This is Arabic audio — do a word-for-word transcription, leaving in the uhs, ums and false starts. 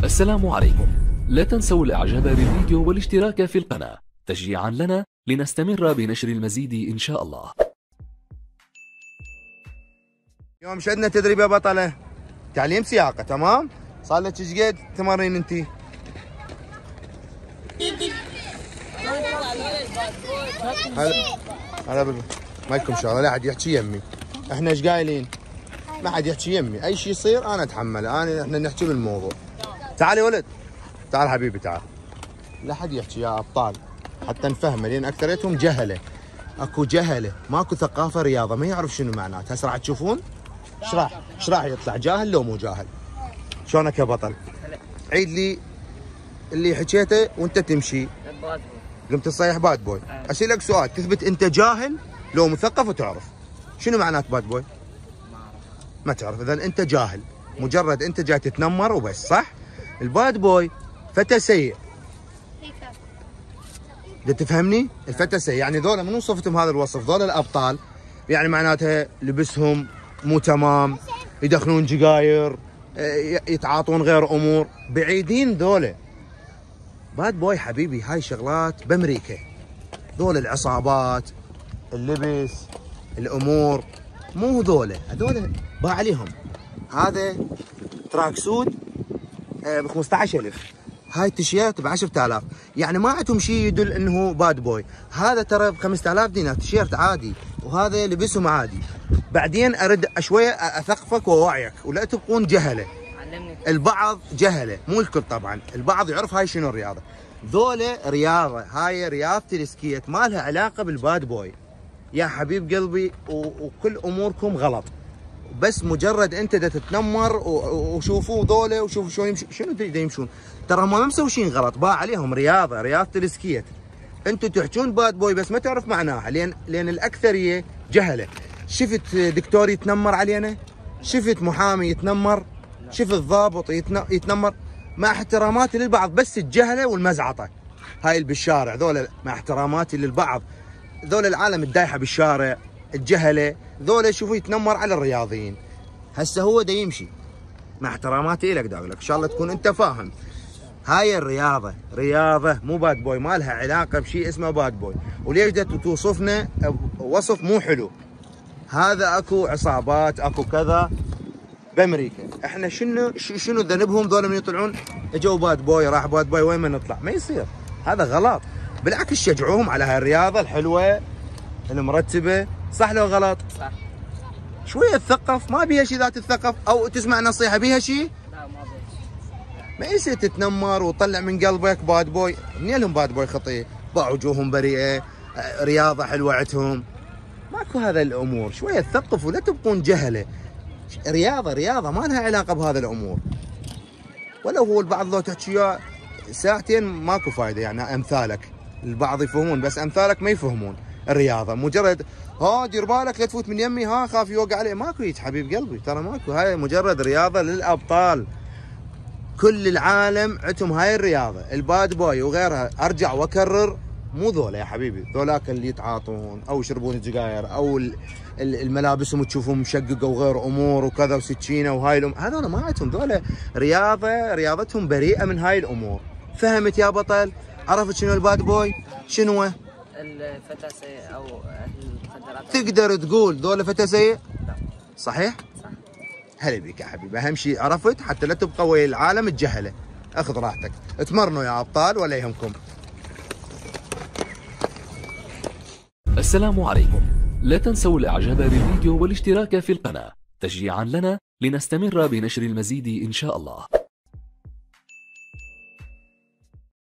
السلام عليكم. لا تنسوا الاعجاب بالفيديو والاشتراك في القناة تشجيعا لنا لنستمر بنشر المزيد ان شاء الله. يوم شدنا تدريب يا بطلة، تعليم سياقة، تمام؟ صار لك ايش قد تمارين انت؟ هلا هلا بال ما لكم شغله، لا حد يحكي يمي. احنا ايش قايلين؟ ما حد يحكي يمي، اي شيء يصير انا اتحمله، انا احنا نحكي بالموضوع. تعال يا ولد، تعال حبيبي تعال. لا حد يحكي يا ابطال حتى نفهمه، لان اكثريتهم جهله. اكو جهله، ماكو ثقافه رياضه، ما يعرف شنو معناتها. هسه راح تشوفون ايش راح ايش راح يطلع، جاهل لو مو جاهل. شلونك يا بطل؟ عيد لي اللي حكيته وانت تمشي. قمت تصيح باد بوي. اسالك سؤال، تثبت انت جاهل لو مثقف وتعرف شنو معنات باد بوي؟ ما تعرف، اذا انت جاهل، مجرد انت جاي تتنمر وبس، صح؟ الباد بوي فتى سيء. بدك تفهمني؟ الفتى سيء، يعني ذولا من وصفتهم هذا الوصف؟ ذولا الابطال، يعني معناتها لبسهم مو تمام، يدخلون جقاير، يتعاطون غير امور، بعيدين ذولا. باد بوي حبيبي هاي شغلات بامريكا، ذول العصابات، اللبس، الامور، مو ذولا، هذول باع عليهم. هذا تراك سود ب خمسة عشر ألف، هاي التيشيرت ب عشرة آلاف، يعني ما عندهم شيء يدل انه باد بوي. هذا ترى ب خمسة آلاف دينار تيشيرت عادي، وهذا لبسهم عادي. بعدين ارد شويه اثقفك ووعيك ولا تبقون جهله. البعض جهله، مو الكل طبعا، البعض يعرف هاي شنو الرياضه. ذولا رياضه، هاي رياضه السكيت، ما لها علاقه بالباد بوي يا حبيب قلبي، وكل اموركم غلط. بس مجرد انت دا تتنمر وشوفوا ذولا وشوفوا شلون يمشون، شنو دا يمشون؟ ترى هم ما مسويين غلط، باع عليهم رياضه، رياضه السكيت. انتم تحجون باد بوي بس ما تعرف معناها، لان لان الاكثريه جهله. شفت دكتور يتنمر علينا؟ شفت محامي يتنمر؟ شفت ضابط يتنمر؟ مع احتراماتي للبعض، بس الجهله والمزعطه هاي اللي بالشارع ذولا، مع احتراماتي للبعض، ذولا العالم الدايحه بالشارع، الجهله ذولا شوفوا يتنمر على الرياضيين. هسه هو دا يمشي، مع احتراماتي لك دا اقول لك ان شاء الله تكون انت فاهم. هاي الرياضه رياضه مو باد بوي، ما لها علاقه بشيء اسمه باد بوي. وليش دا توصفنا وصف مو حلو؟ هذا اكو عصابات، اكو كذا بامريكا. احنا شنو شنو ذنبهم ذولا من يطلعون اجوا باد بوي، راح باد بوي، وين ما نطلع؟ ما يصير، هذا غلط. بالعكس شجعوهم على هاي الرياضه الحلوه المرتبه، صح لو غلط؟ صح. شويه تثقف، ما بيها شيء. ذات تثقف او تسمع نصيحه بيها شيء؟ لا ما بيها شيء. ما يصير تتنمر وتطلع من قلبك باد بوي. منين لهم باد بوي خطيه؟ باع وجوههم بريئه، رياضه حلوه عندهم. ماكو هذا الامور، شويه تثقفوا لا تبقون جهله. رياضه رياضه ما لها علاقه بهذا الامور. ولو هو البعض لو تحكي ساعتين ماكو فايده، يعني امثالك البعض يفهمون، بس امثالك ما يفهمون الرياضه. مجرد ها دير بالك لا تفوت من يمي، ها خاف يوقع عليه، ماكو هيك حبيب قلبي، ترى ماكو. هاي مجرد رياضه للابطال، كل العالم عندهم هاي الرياضه. الباد بوي وغيرها ارجع واكرر مو ذولا يا حبيبي، ذولاك اللي يتعاطون او يشربون السجاير او الملابسهم تشوفهم مشققه وغير امور وكذا وسكينه وهاي الامور، هذول ما عندهم. ذولا رياضه رياضتهم بريئه من هاي الامور. فهمت يا بطل؟ عرفت شنو الباد بوي؟ شنو الفتى سيء او المخدرات؟ تقدر تقول ذولا فتى سيء؟ لا. صحيح؟ صح. هلا بيك يا حبيبي، اهم شيء عرفت، حتى لا تبقى ويا العالم الجهله. اخذ راحتك، اتمرنوا يا ابطال ولا يهمكم. السلام عليكم. لا تنسوا الاعجاب بالفيديو والاشتراك في القناة تشجيعا لنا لنستمر بنشر المزيد ان شاء الله.